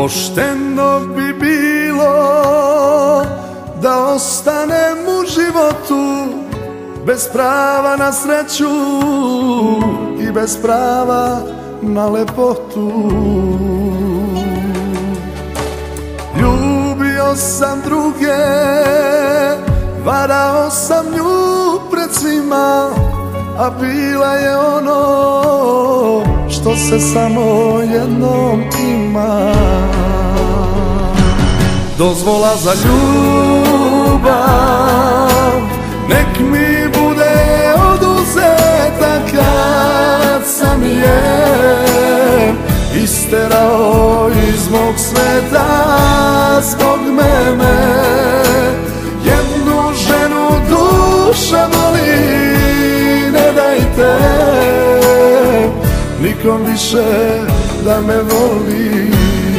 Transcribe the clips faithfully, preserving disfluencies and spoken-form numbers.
Pošteno bi bilo da ostanem u životu bez prava na sreću i bez prava na lepotu. Ljubio sam druge, varao sam nju pred svima, a bila je ono što se samo jednom ima. Dozvola za ljubav nek mi bude oduzeta kad sam je isterao iz mog sveta zbog mene. Jednu ženu duša boli, ne dajte nikom više da me voli.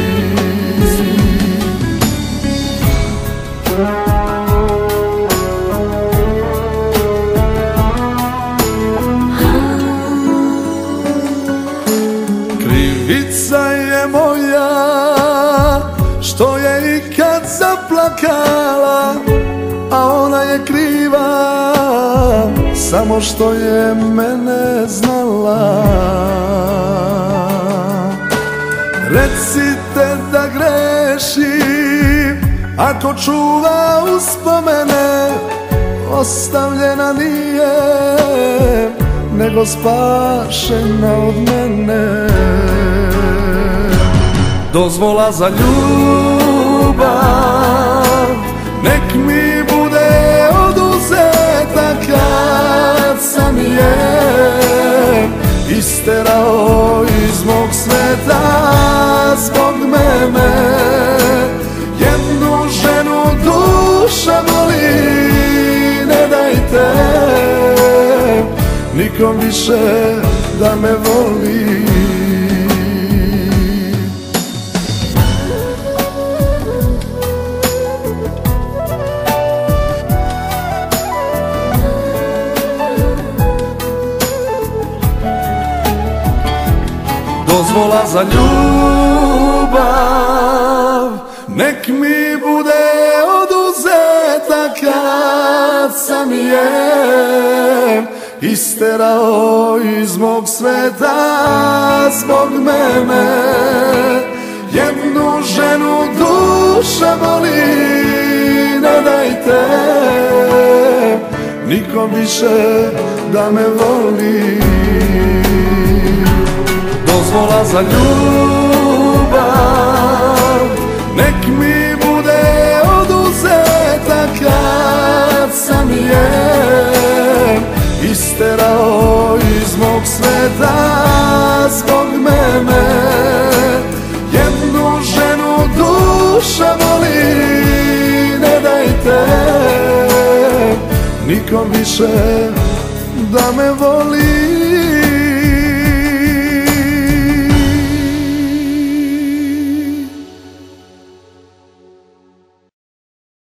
Krivica je moja što je ikad zaplakala, a ona je kriva samo što je mene znala. Recite da grešim ako čuva uspomene, ostavljena nije nego spašena od mene. Dozvola za ljubav nek mi bude oduzeta kad sam je isterao iz mog sveta zbog mene. Jednu ženu duša boli, ne dajte nikom više da me voli. Dozvola za ljubav nek mi bude oduzeta kad sam je isterao iz mog sveta zbog mene. Jednu ženu duša boli, ne dajte nikom više da me voli. Dozvola za ljubav nek mi bude oduzeta kad sam je isterao iz mog sveta zbog mene. Jednu ženu duša boli, ne dajte nikom više da me voli.